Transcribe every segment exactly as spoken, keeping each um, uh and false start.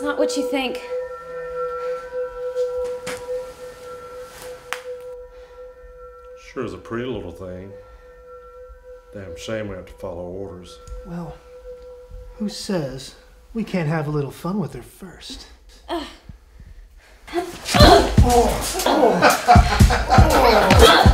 not what you think. Sure is a pretty little thing. Damn shame we have to follow orders. Well, who says we can't have a little fun with her first? Uh. Oh, oh, oh.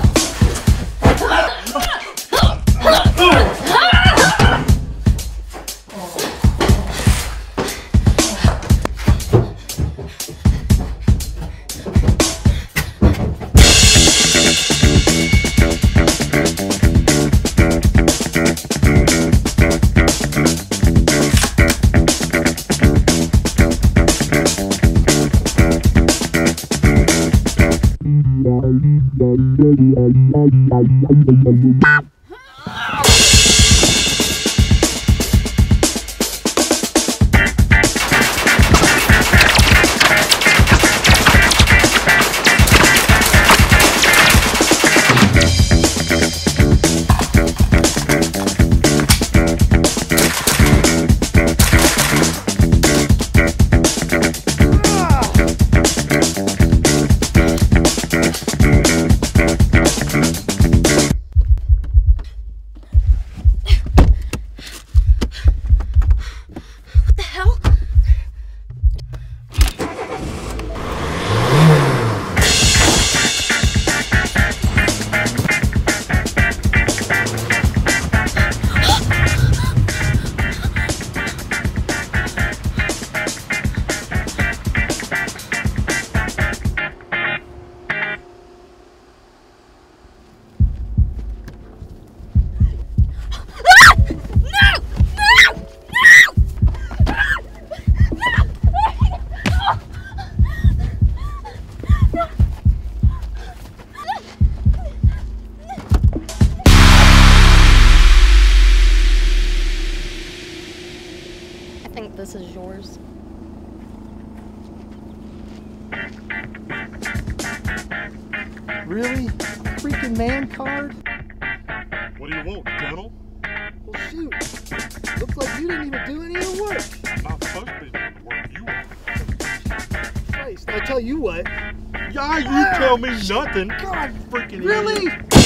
This is yours. Really? Freaking man card? What do you want, Colonel? Well, shoot. Looks like you didn't even do any of the work. I'm not supposed to be doing the work you want. Christ, I tell you what. Yeah, you tell me nothing. God, freaking really? idiot.